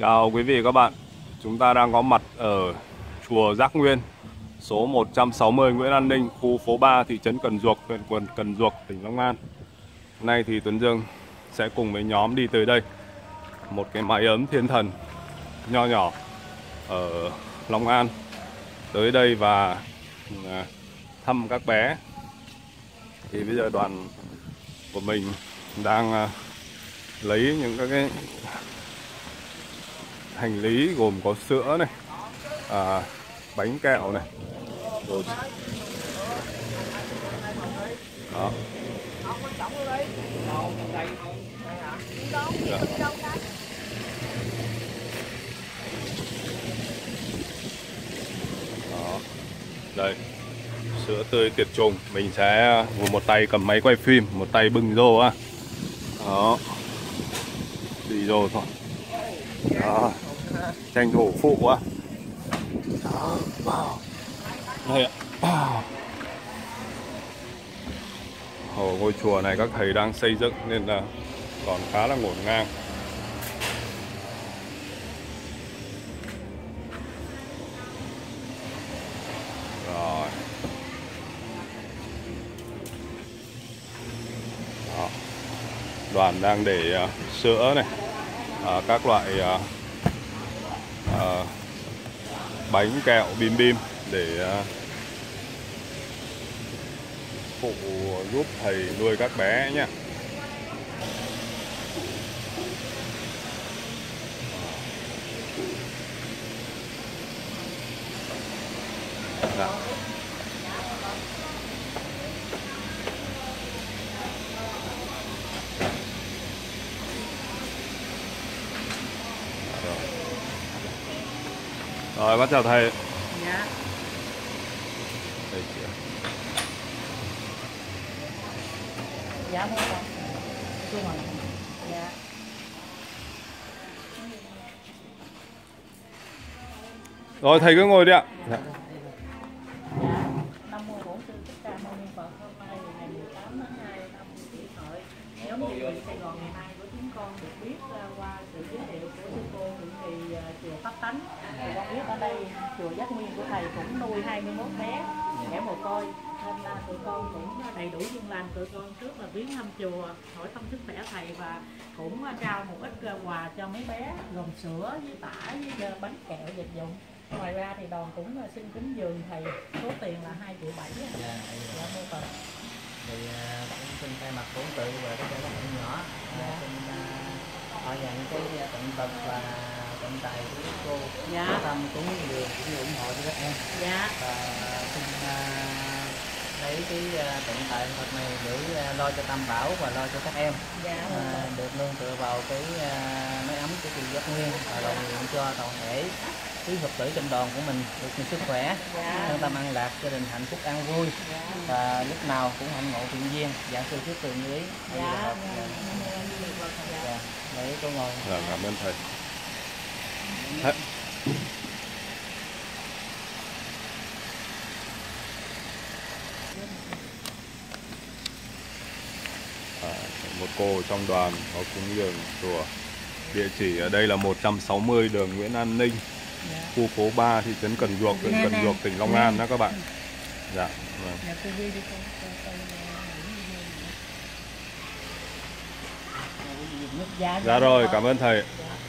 Chào quý vị và các bạn. Chúng ta đang có mặt ở chùa Giác Nguyên, số 160 Nguyễn An Ninh, khu phố 3, thị trấn Cần Duộc, huyện Cần Duộc, tỉnh Long An. Hôm nay thì Tuấn Dương sẽ cùng với nhóm đi tới đây. Một cái mái ấm thiên thần nho nhỏ ở Long An. Tới đây và thăm các bé. Thì bây giờ đoàn của mình đang lấy những cái hành lý gồm có sữa này, bánh kẹo này, rồi đó. Dạ. Đó. Đây, sữa tươi tiệt trùng. Mình sẽ một tay cầm máy quay phim, một tay bưng rô á. Đó, đi rô thôi. Đó, tranh thủ phụ quá. Đây ạ. Ngôi chùa này các thầy đang xây dựng nên là còn khá là ngổn ngang. Rồi. Đó. Đoàn đang để sữa này, các loại bánh kẹo bim bim để phụ giúp thầy nuôi các bé nhé. Dạ. Rồi, bác chào thầy. Dạ. Đây kìa. Dạ không con. Dạ. Rồi thầy cứ ngồi đi ạ. Dạ. Nam mô Bổn Sư Thích Ca Mâu Ni Phật. Hôm nay ngày 18 tháng 2 năm Kỷ Hợi, nhóm dự bị Sài Gòn ngày nay của chúng con được biết qua sự giới thiệu của sư cô Thượng Trì chùa Pháp Tánh. Thì con biết ở đây chùa Giác Nguyên của thầy cũng nuôi 21 bé trẻ mồ côi, nên là tụi con cũng đầy đủ duyên lành. Tụi con trước là viếng thăm chùa, hỏi thăm sức khỏe thầy và cũng trao một ít quà cho mấy bé gồm sữa với tả với bánh kẹo vật dụng. Ngoài ra thì đoàn cũng xin kính dường thầy số tiền là 2,7 triệu. Dạ mô Phật. Thì cũng xin thay mặt bổn tự và các bạn nhỏ xin họ dành cái tận tật và tận tài của các cô tâm cúng dường cũng như ủng hộ cho các em. Dạ. Và xin lấy cái tận tài Phật này để lo cho Tam Bảo và lo cho các em. Dạ. Được nương tựa vào cái mái ấm của chùa Giác Nguyên và cầu nguyện cho toàn thể quý Phật tử trong đoàn của mình được nhiều sức khỏe, thân tâm an lạc, gia đình hạnh phúc an vui, và lúc nào cũng hạnh ngộ thiện duyên. Dạ sư trước từ như ý. Dạ. Để cô ngồi. Dạ, cảm ơn thầy. Một cô trong đoàn có cúng dường chùa. Địa chỉ ở đây là 160 đường Nguyễn An Ninh, khu phố 3, thị trấn Cần Duộc, huyện Cần Duộc, tỉnh Long An đó các bạn. Dạ. Vâng. Dạ rồi, cảm ơn thầy.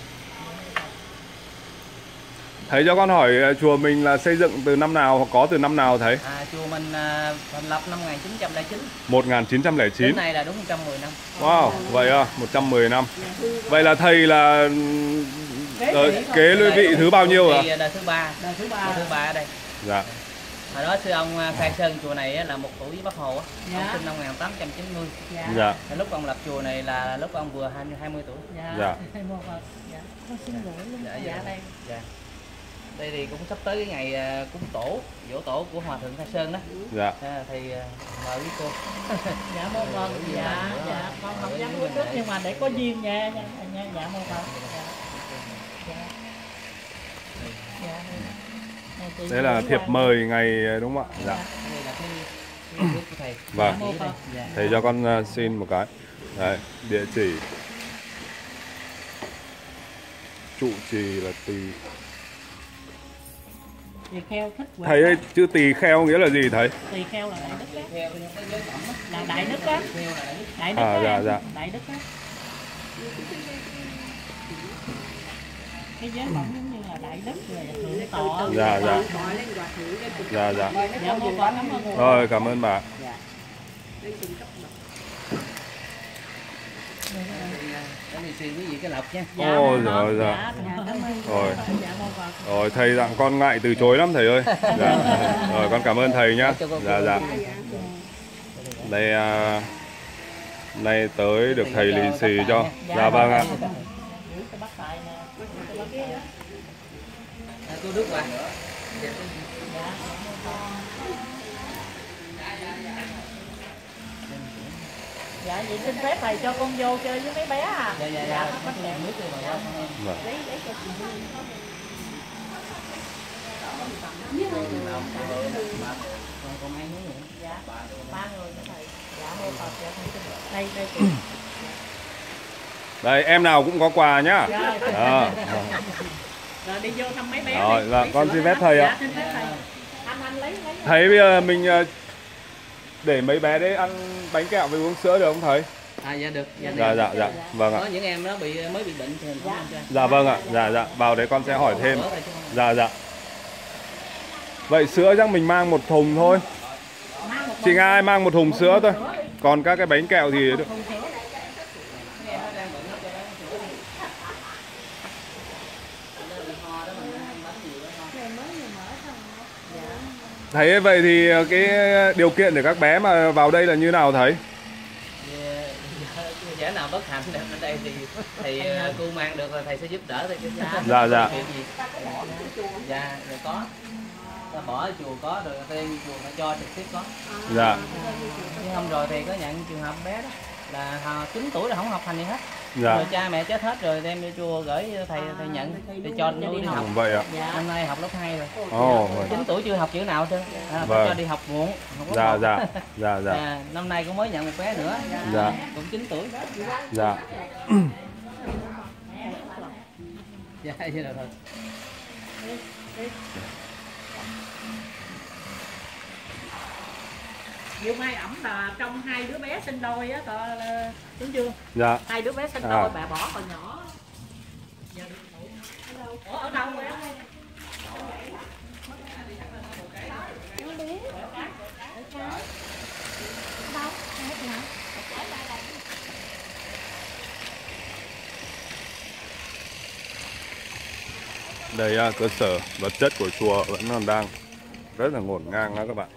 Thầy cho con hỏi chùa mình là xây dựng từ năm nào hoặc có từ năm nào thầy? Chùa mình thành lập năm 1909. 1909. Đến nay là đúng 110 năm. Wow, vậy à, 110 năm. Vậy là thầy là kế lưỡi vị thứ bao nhiêu ạ? Đời thứ ba. Đời thứ ba ở đây. Dạ. Hồi đó sư ông khai sơn chùa này là một tuổi với Bác Hồ á. Ông sinh năm 1890. Dạ. Lúc ông lập chùa này là lúc ông vừa 20 tuổi. Dạ. Con xin lỗi luôn. Dạ đây. Dạ. Đây thì cũng sắp tới cái ngày cúng tổ, giỗ tổ của Hòa thượng Khai Sơn đó. Dạ. Thì mời quý cô. Dạ mô Phật. Dạ. Con không dám uống nước nhưng mà để có duyên nha. Dạ mô Phật. Dạ. Đấy là thiệp mời ngày đúng không ạ? Dạ. Đây là cái của thầy. Vâng. Thầy cho con xin một cái. Đấy, địa chỉ trụ trì là tỳ. Tỳ kheo thích quẹt. Thầy ơi, chữ tỳ kheo nghĩa là gì thầy? Tỳ kheo là đại đức á. Là đại đức á. Đại đức À, á. dạ, dạ. Đại đức á. Cái giới bổng giống như là đại đức rồi thượng tọa. Dạ, dạ. Dạ, dạ. Dạ, mô Phật, cảm ơn. Rồi, cảm ơn bà. Để lì xì quý vị cái lộc nha. Ồ, rồi, dạ. Rồi. Rồi, thầy dặn con ngại từ chối lắm thầy ơi. Dạ. Rồi, con cảm ơn thầy nhá. Dạ, dạ. Đây, nay tới được thầy lì xì cho. Dạ, vâng ạ. Cô Đức qua. Dạ, vậy xin phép thầy cho con vô chơi với mấy bé à? Dạ, dạ, dạ. Bắt lên nước cho bà con em. Lấy cho chị Hương. Còn ai nữa nữa? Dạ, 3 người nữa thầy. Dạ, mô Phật, dạ, thầy xin. Đây chị. Đây, em nào cũng có quà nhá. Rồi đi vô thăm mấy bé. Rồi, dạ, con xin phép thầy ạ. Dạ, xin phép thầy. Anh lấy. Thầy bây giờ mình để mấy bé đấy ăn bánh kẹo với uống sữa được không thầy? À, dạ được. Dạ, dạ, dạ. Vâng ạ. Có những em nó mới bị bệnh thì mình không ăn cho. Dạ vâng ạ. Dạ, dạ. Vào đấy con sẽ hỏi thêm. Dạ, dạ. Vậy sữa chắc mình mang một thùng thôi. Chị Nga mang một thùng sữa thôi. Còn các cái bánh kẹo thì được. Thầy ơi, vậy thì cái điều kiện để các bé mà vào đây là như nào thầy? Trẻ nào bất hạnh đến đây thì cô mang được là thầy sẽ giúp đỡ thầy. Dạ, dạ. Dạ, rồi có. Ta bỏ ở chùa có, rồi thêm chùa nó cho trực tiếp có. Dạ. Nhưng hôm rồi thì có nhận trường hợp bé đó là 9 tuổi là không học hành gì hết. Dạ. Rồi cha mẹ chết hết rồi đem đi chùa gửi thầy nhận để cho nuôi đi học. Vậy ạ. Năm nay học lớp 2 rồi. Ồ, 9 tuổi chưa học chữ nào chứ. Vâng. Cho đi học muộn. Học lớp Dạ, 1. dạ. Dạ, dạ. Năm nay cũng mới nhận một bé nữa. Dạ. Cũng 9 tuổi. Dạ. Dạ, vậy là thôi. Diệu Mai ẩm là trong 2 đứa bé sinh đôi á, đúng chưa? Dạ. 2 đứa bé sinh đôi, bà bỏ còn nhỏ. Ủa, ở đâu vậy? Đây cơ sở vật chất của chùa vẫn còn đang rất là ngổn ngang đó các bạn.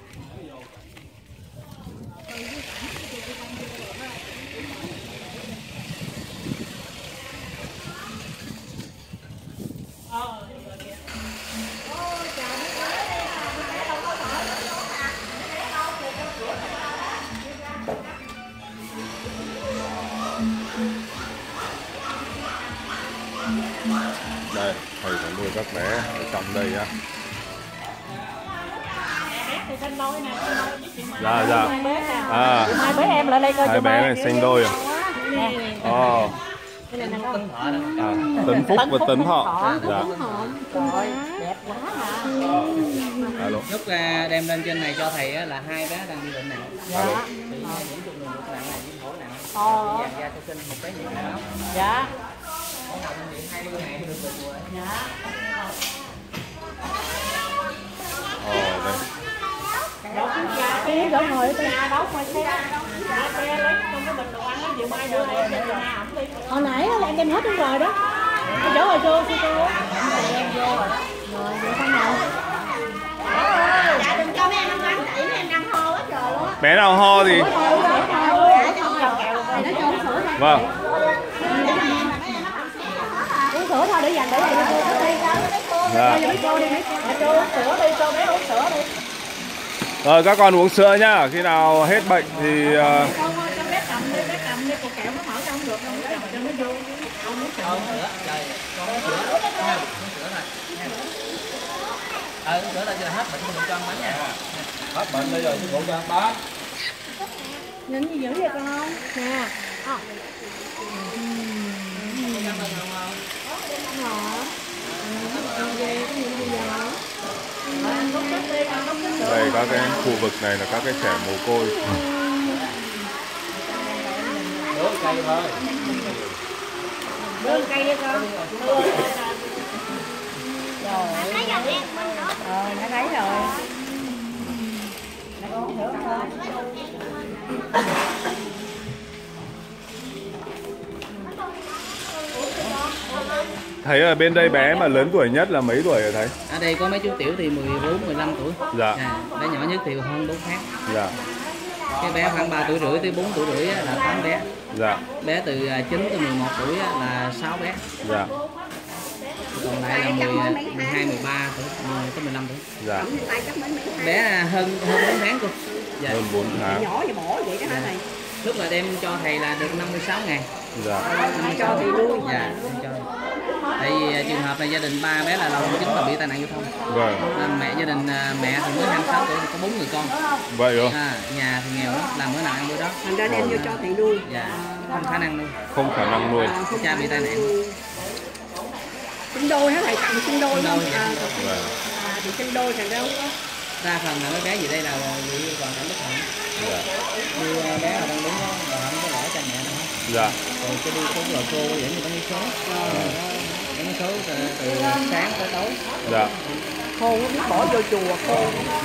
Đây, thầy phải nuôi các bé ở trong đây á. Dạ, dạ. À, 2 bé em lại đây coi. 2 bé này sinh đôi à? Ồ. Tấn Phúc và Tấn Thọ. Dạ. Trời, đẹp quá mà. Alo. Lúc đem lên trên này cho thầy á, là 2 bé đang bị bệnh nặng. Alo. Bị nhiễm trùng đường ruột nặng này, nhiễm phổi nặng. Dàn da sơ sinh, một bé nhiễm máu. Dạ. Con nào bệnh viện 20 ngày thì được bệnh rồi. Dạ. Đây. Cái gỡ ngồi ở nhà đâu mà xe. Dạ, xe lấy trong cái bình đồ ăn á, Diệu Mai đưa em cho nhà ẩm đi. Hồi nãy là em đem hết luôn rồi đó. Cái chỗ rồi cô, sư cô. Em vô rồi đó. Rồi, vậy xong rồi. Dạ đừng cho mấy em ăn bánh, tại mấy em đang ho quá trời luôn á. Bé nào ho thì Dạ, cho con kẹo. Nó cho uống sữa thôi. vâng. Uống sữa thôi để dành để dành cho cô đi. Dạ. Cho mấy cô đi. Cho uống sữa đi, cho bé uống sữa đi. Rồi các con uống sữa nhá. Khi nào hết bệnh thì Con cho bé cầm đi, cục kẹo nó mở ra không được đâu, cầm cho nó vô. Con uống sữa. Sữa, trời, con uống sữa. Uống sữa thôi. Uống sữa là cho hết bệnh thì cho ăn bánh nha. hết bệnh bây giờ cô cho ăn bánh. Nhìn gì dữ vậy con không? Nè. Ngon. Đây các cái khu vực này là các cái trẻ mồ côi. Cây thôi. Đưa cây đi con. Rồi. Nó thấy rồi. Thấy ở bên đây bé mà lớn tuổi nhất là mấy tuổi rồi thầy? Ở đây có mấy chú tiểu thì 14, 15 tuổi. Dạ. Bé nhỏ nhất thì hơn 4 tháng. Dạ. Cái bé khoảng 3 tuổi rưỡi tới 4 tuổi rưỡi là 8 bé. Dạ. Bé từ 9 tới 11 tuổi là 6 bé. Dạ. Còn lại là 12, 13 tuổi, tới 15 tuổi. Dạ. Bé hơn 4 tháng cô. Dạ. Hơn 4 tháng. Nhỏ vậy bỏ vậy đó hả thầy? Lúc là đem cho thầy là được 56.000. Dạ. Cho thì lui. Dạ, đem cho. Tại vì trường hợp này gia đình ba bé là lao động chính và bị tai nạn giao thông. Vâng. Mẹ gia đình mẹ thì mới 26 tuổi thì có 4 người con. Vậy không? Nhà thì nghèo lắm, làm bữa nào ăn bữa đó. Thành ra đem vô cho thầy nuôi. Dạ, không khả năng nuôi. Không khả năng nuôi. Cha bị tai nạn. Sinh đôi hả thầy, tặng sinh đôi không? Vâng. Thì sinh đôi thành ra không có. Đa phần là mấy bé gì đây là bị hoàn cảnh bất hạnh. Dạ. Như bé là đang đúng đó, mà không có lẽ cha mẹ nữa. Dạ. Còn cái đi số là cô dẫn người ta đi số. Dẫn số từ sáng tới tối. Dạ. Khô có biết bỏ vô chùa khô.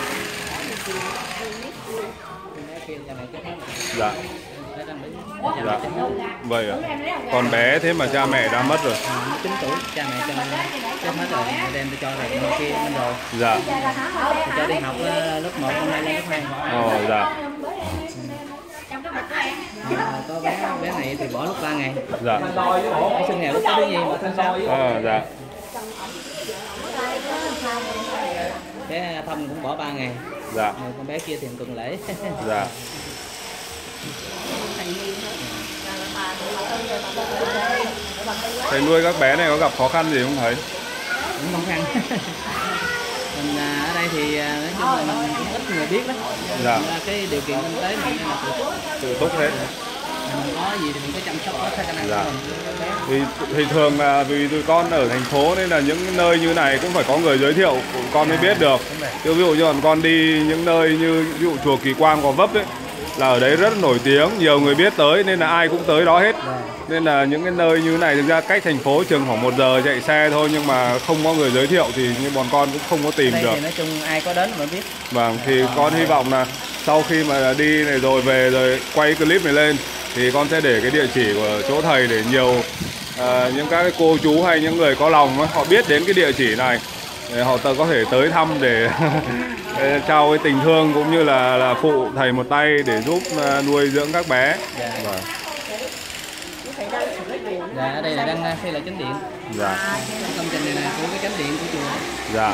Bé kia cha mẹ chết hết. Dạ. Dạ. Vậy à. Còn bé thế mà cha mẹ đã mất rồi. 9 tuổi, cha mẹ cho chết hết rồi, đem cho rồi bên kia bên rồi. Dạ. Cho đi học lớp 1 hôm nay lên lớp 2. Ồ dạ. Có bé này thì bỏ lúc 3 ngày. Dạ. Ở sinh nghèo lúc có đứa gì mà thân sao? Dạ. Bé Thông cũng bỏ 3 ngày. Dạ. Con bé kia thì tuần lễ. Dạ. Thầy nuôi các bé này có gặp khó khăn gì không thầy? Cũng khó khăn. Mình ở đây thì nói chung là mình cũng ít người biết lắm. Dạ. Cái điều kiện kinh tế mình là Tự túc hết. mình có gì thì mình có chăm sóc hết khả năng Dạ. của mình. Thì thường là vì tụi con ở thành phố nên là những nơi như này cũng phải có người giới thiệu con mới biết được. Chứ ví dụ như còn con đi những nơi như ví dụ chùa Kỳ Quang, Gò Vấp ấy, là ở đấy rất nổi tiếng, nhiều người biết tới nên là ai cũng tới đó hết. Nên là những cái nơi như này thực ra cách thành phố chừng khoảng 1 giờ chạy xe thôi, nhưng mà không có người giới thiệu thì như bọn con cũng không có tìm Đây được. thì nói chung ai có đến mà biết. Vâng, thì con hy vọng là sau khi mà đi này rồi về rồi quay clip này lên thì con sẽ để cái địa chỉ của chỗ thầy để nhiều những các cái cô chú hay những người có lòng họ biết đến cái địa chỉ này để họ có thể tới thăm để trao cái tình thương cũng như là phụ thầy một tay để giúp nuôi dưỡng các bé. Dạ. Vâng. Dạ, ở đây là đang xây lại chánh điện. Dạ. Công trình này là của cái chánh điện của chùa. Dạ.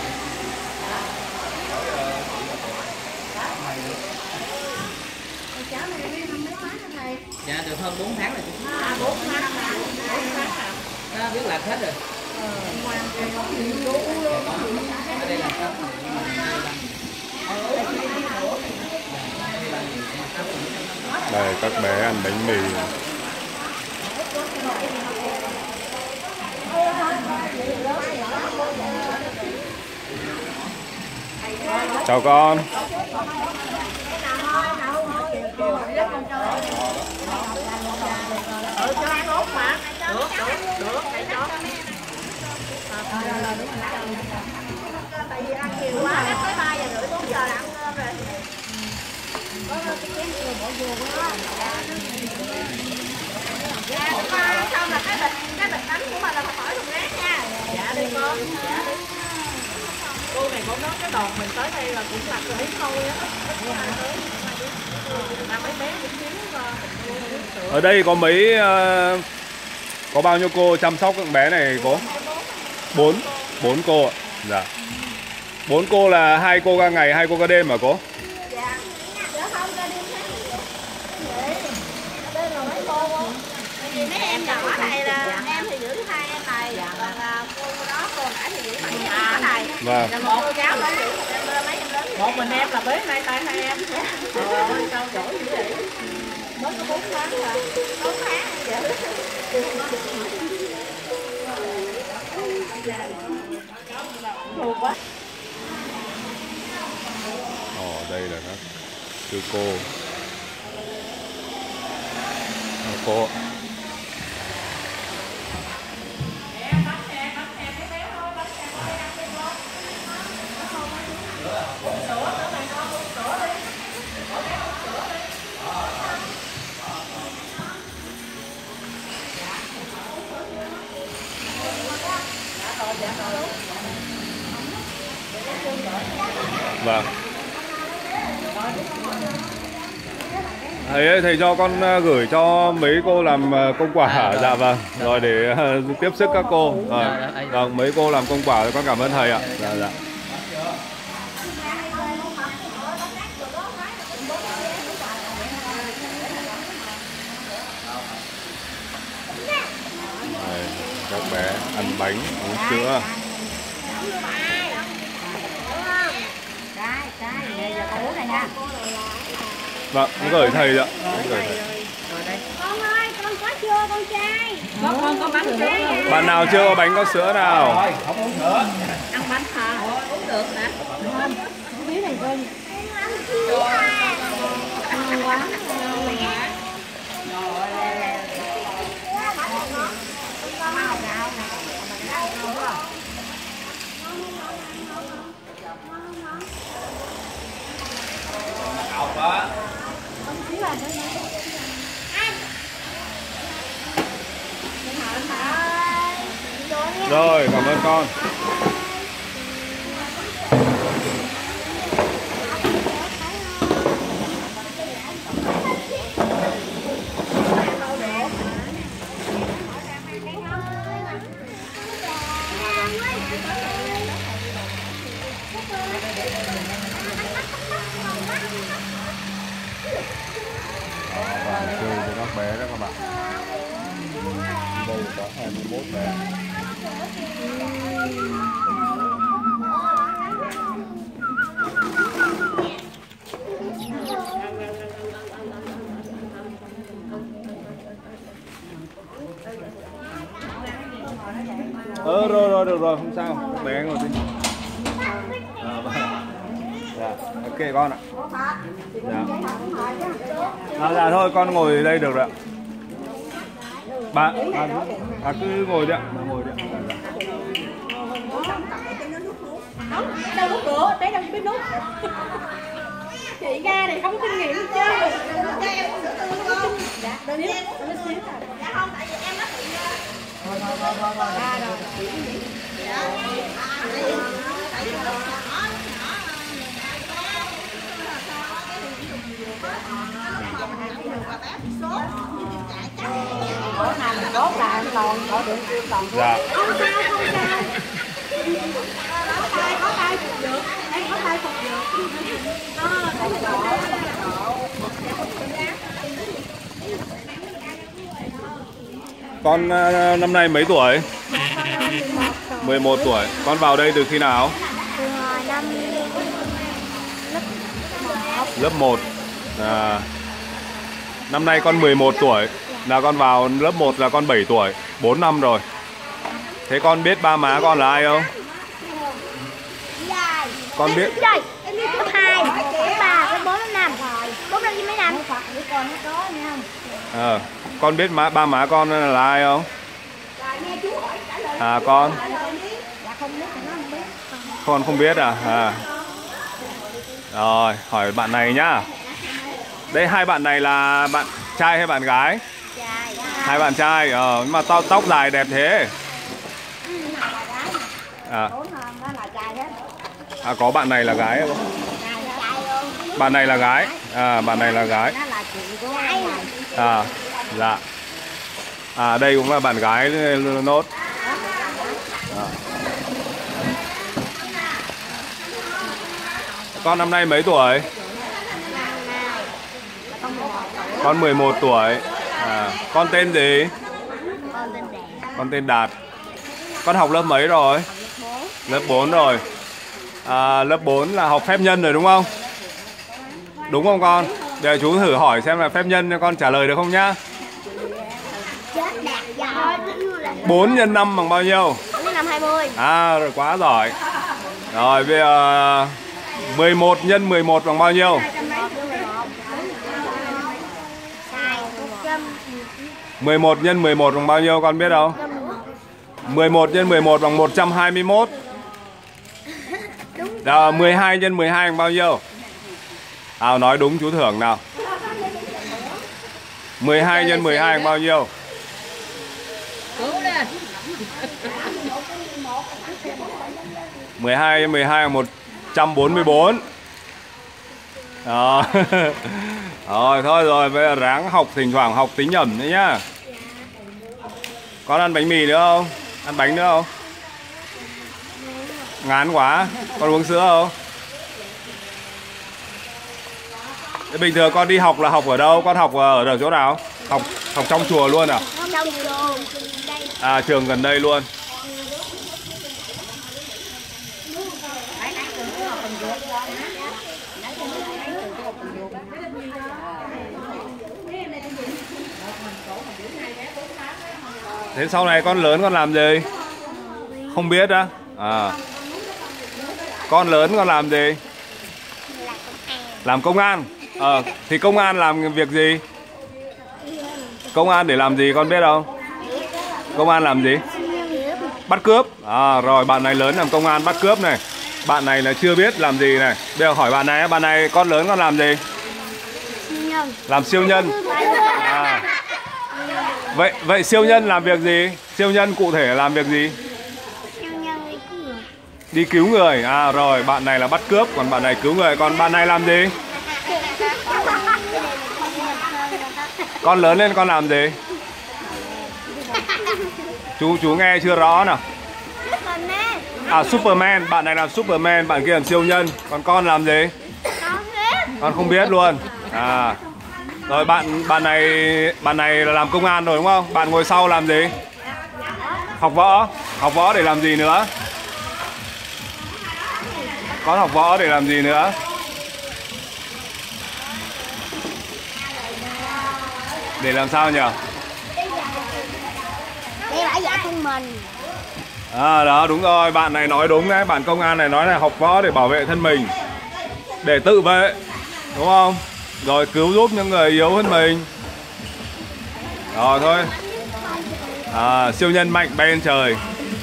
Dạ, được hơn 4 tháng rồi chị. 4 tháng. Nó biết lạc hết rồi. Ở đây là sao? Đây các bé ăn bánh mì. Chào con. Cho ăn ốp mà. Được, để cho. Tại vì ăn nhiều quá, chắc tới 3 giờ rưỡi 4 giờ là ăn cơm rồi. Có cái chén nhiều bỏ vô quá. Dạ, con xong là cái bịch bánh của mình là phải khỏi thùng rác nha. Dạ đi con. Dạ đi. Cô này cũng nói cái đòn mình tới đây là cũng mặc rồi thôi á. Mà mấy bé cũng thiếu. Ở đây có mấy có bao nhiêu cô chăm sóc các bé này cô? 4 cô ạ. Dạ. 4 cô là 2 cô ca ngày, 2 cô ca đêm hả cô? Dạ. Dạ không, ca đêm thế. Đây là mấy cô không? Tại vì mấy em nhỏ này là em thì giữ 2 em này, còn cô đó cô nãy thì giữ 7 em nhỏ này. Vâng. Là một cô giáo đó giữ mấy em lớn. Một mình em là bế nay tay hai em. Ôi sao giỏi dữ vậy? Mới có 4 tháng rồi. 4 tháng vậy. Thuộc quá. đây là các sư cô. Vâng. Thầy cho con gửi cho mấy cô làm công quả. Dạ vâng. Rồi để tiếp sức các cô. Vâng, mấy cô làm công quả thì con cảm ơn thầy ạ. Dạ dạ. Đây, các bé ăn bánh, uống sữa. Vâng, gửi thầy ạ. Con ơi, con có chưa con trai? Con có bánh sữa. Bạn nào chưa có bánh có sữa nào? Không uống nữa. Ăn bánh hả? Uống được hả? Không biết này coi. Ăn chưa? Ngon quá. Rồi, cảm ơn con. Bạn chơi cho các bé đó các bạn. Đây có 21 bé. Rồi được rồi, không sao. Các bé ngồi đi. Dạ, ok con ạ. Dạ thôi con ngồi đây được rồi ạ. Bạn cứ ngồi đi ạ. Ngồi đi ạ. Đâu nút cửa, té đâu biết nút. Chị ra này không có kinh nghiệm chứ. Dạ, đâu biết. Dạ không, tại vì em nó bị ra rồi. Bữa nào mình đốt là còn có được còn. Dạ. Không sao, không sao. Có tay phục được. Đây có tay phục được. Con năm nay mấy tuổi? 11 tuổi. Con vào đây từ khi nào? Từ năm Lớp 1. Năm nay con 11 tuổi. Là con vào lớp 1 là con 7 tuổi. 4 năm rồi. Thế con biết ba má con là ai không? Con biết? Em biết cấp 2, cấp 3, cấp 4, cấp 5. 4 năm với mấy năm? Con biết ba má con là ai không? Con? Con không biết à? Rồi, hỏi bạn này nhá. Đây hai bạn này là bạn trai hay bạn gái? Hai bạn trai, mà tóc dài đẹp thế. Có bạn này là gái không? Bạn này là gái. Bạn này là gái. Dạ. Đây cũng là bạn gái nốt. Con năm nay mấy tuổi? Con 11 tuổi. Con tên gì? Con tên Đạt. Con học lớp mấy rồi? Lớp 4 rồi. Lớp 4 là học phép nhân rồi đúng không? Đúng không con? Để chú thử hỏi xem là phép nhân con trả lời được không nhá. 4 nhân 5 bằng bao nhiêu? 4 nhân 5 20. Rồi quá giỏi. Rồi bây giờ 11 nhân 11 bằng bao nhiêu? 11 nhân 11 bằng bao nhiêu con biết không? 11 nhân 11 bằng 121. Đó, 12 nhân 12 bằng bao nhiêu? Nào nói đúng chú thưởng nào. 12 nhân 12 bằng bao nhiêu? 12 nhân 12 là 144. Đó. Rồi thôi rồi, bây giờ ráng học, thỉnh thoảng học tính nhẩm đấy nhá. Con ăn bánh mì nữa không? Ăn bánh nữa không? Ngán quá. Con uống sữa không? Thế bình thường con đi học là học ở đâu? Con học ở chỗ nào? Học trong chùa luôn à? Trong trường đây. À, trường gần đây luôn. Thế sau này con lớn con làm gì? Không biết á? À. Con lớn con làm gì? Làm công an. Thì công an làm việc gì? Công an để làm gì con biết không? Công an làm gì? Bắt cướp. À rồi, bạn này lớn làm công an bắt cướp này. Bạn này là chưa biết làm gì này. Bây giờ hỏi bạn này con lớn con làm gì? Làm siêu nhân. À. Vậy siêu nhân làm việc gì? Siêu nhân cụ thể làm việc gì? Đi cứu người. À rồi, bạn này là bắt cướp, còn bạn này cứu người. Còn bạn này làm gì? Con lớn lên con làm gì? Chú nghe chưa rõ nào. À, Superman. Bạn này làm Superman, bạn kia làm siêu nhân. Còn con làm gì? Con không biết luôn. À. Rồi bạn này là làm công an rồi đúng không? Bạn ngồi sau làm gì? Học võ. Học võ để làm gì nữa? Con học võ để làm gì nữa? Để làm sao nhỉ? Để bảo vệ thân mình. À đó, đúng rồi, bạn này nói đúng đấy. Bạn công an này nói là học võ để bảo vệ thân mình, để tự vệ, đúng không? Rồi cứu giúp những người yếu hơn mình. Rồi thôi. À, siêu nhân mạnh bay lên trời.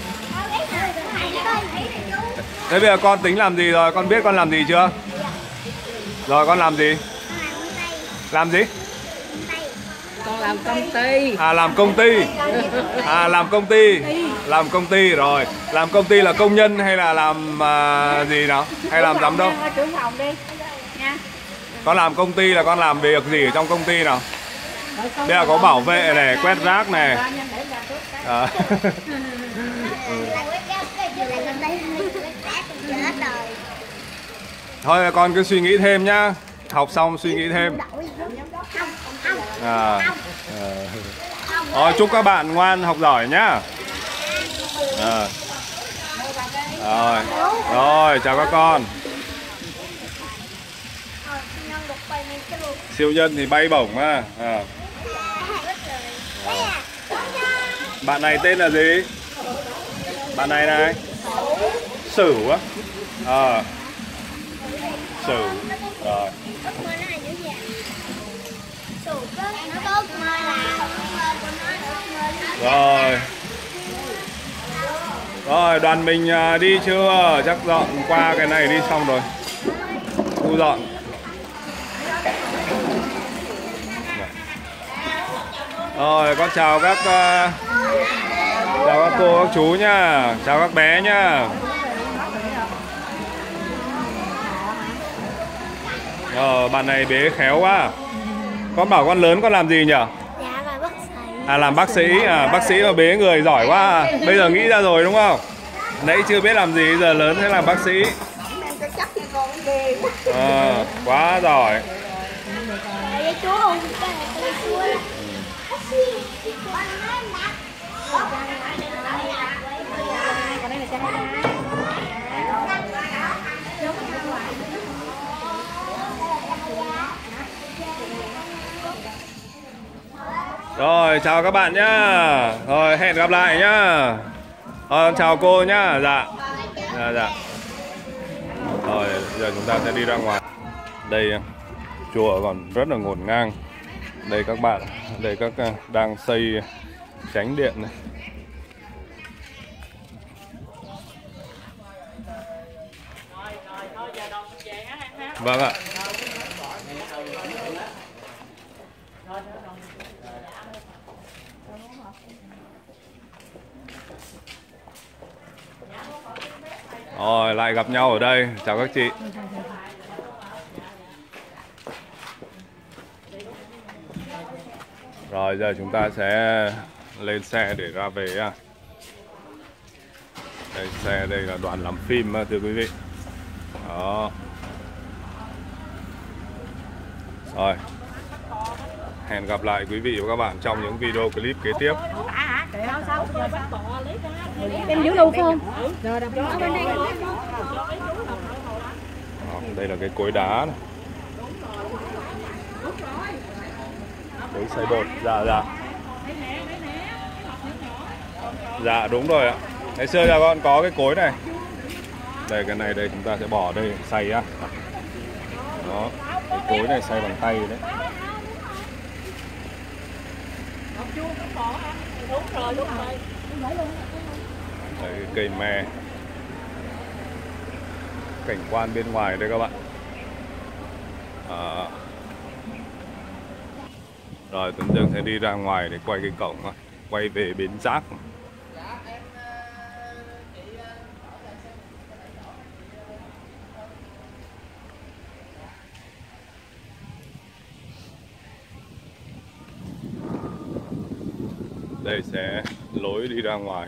Thế bây giờ con tính làm gì rồi? Con biết con làm gì chưa? Rồi con làm gì? Làm gì? Con làm công ty. À, làm công ty. À, làm công ty. Làm công ty rồi. Làm công ty là công nhân hay là làm gì nào? Hay làm giám đốc? Trưởng phòng đi nha. Con làm công ty là con làm việc gì ở trong công ty nào? Đây là có bảo vệ này, quét rác này. À. Thôi con cứ suy nghĩ thêm nhá. Học xong suy nghĩ thêm. À. Rồi, chúc các bạn ngoan học giỏi nhá. À. Rồi, chào các con. Siêu nhân thì bay bổng mà. À. Bạn này tên là gì? Bạn này này. Sửu á. À. Sửu. Rồi. Rồi. Rồi, đoàn mình đi chưa? Chắc dọn qua cái này đi xong rồi. Thu dọn. Rồi, con chào các cô, các chú nhá. Chào các bé nhá. Rồi, bạn này bế khéo quá. Con bảo con lớn con làm gì nhỉ? Dạ là bác sĩ. À, làm bác sĩ. À, bác sĩ mà bế người giỏi quá. Bây giờ nghĩ ra rồi đúng không? Nãy chưa biết làm gì, giờ lớn sẽ làm bác sĩ. À, quá giỏi. Rồi, chào các bạn nhá. Rồi, hẹn gặp lại nhá. Chào cô nhá. Dạ. Dạ. Rồi giờ chúng ta sẽ đi ra ngoài. Đây chùa còn rất là ngổn ngang. Đây các bạn, đây các đang xây chánh điện này. Vâng ạ. Rồi lại gặp nhau ở đây. Chào các chị. Rồi giờ chúng ta sẽ lên xe để ra về. Đây xe đây là đoàn làm phim thưa quý vị. Đó. Rồi. Hẹn gặp lại quý vị và các bạn trong những video clip kế tiếp. Em giữ đâu không? Đây là cái cối đá này. Cối xay bột. Dạ đúng rồi ạ. Ngày xưa là con có cái cối này. Đây cái này đây chúng ta sẽ bỏ đây xay á. Đó, cái cối này xay bằng tay đấy. Đấy, cây me. Cảnh quan bên ngoài đây các bạn. Rồi Tuấn Dương sẽ đi ra ngoài để quay cái cổng, quay về bến rác. Đây sẽ lối đi ra ngoài.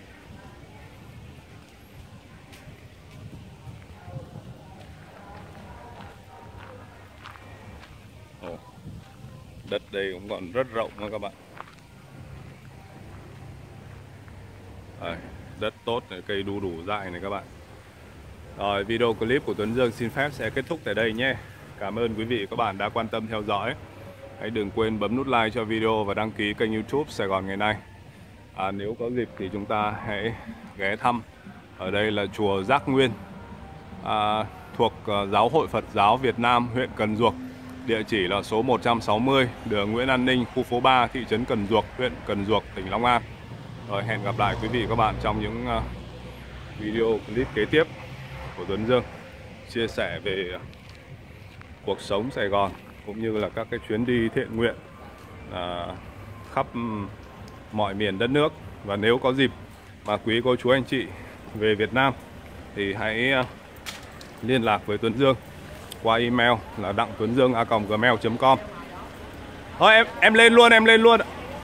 Đất đây cũng còn rất rộng nha các bạn. Đất tốt này, cây đu đủ dại này các bạn. Rồi video clip của Tuấn Dương xin phép sẽ kết thúc tại đây nhé. Cảm ơn quý vị và các bạn đã quan tâm theo dõi. Hãy đừng quên bấm nút like cho video và đăng ký kênh YouTube Sài Gòn Ngày Nay. Nếu có dịp thì chúng ta hãy ghé thăm. Ở đây là chùa Giác Nguyên, thuộc Giáo hội Phật giáo Việt Nam, huyện Cần Duộc. Địa chỉ là số 160 đường Nguyễn An Ninh, khu phố 3, thị trấn Cần Duộc, huyện Cần Duộc, tỉnh Long An. Rồi hẹn gặp lại quý vị và các bạn trong những video clip kế tiếp của Tuấn Dương, chia sẻ về cuộc sống Sài Gòn cũng như là các cái chuyến đi thiện nguyện khắp mọi miền đất nước. Và nếu có dịp mà quý cô chú anh chị về Việt Nam thì hãy liên lạc với Tuấn Dương qua email là đangtuanzdương@gmail.com. Thôi em lên luôn,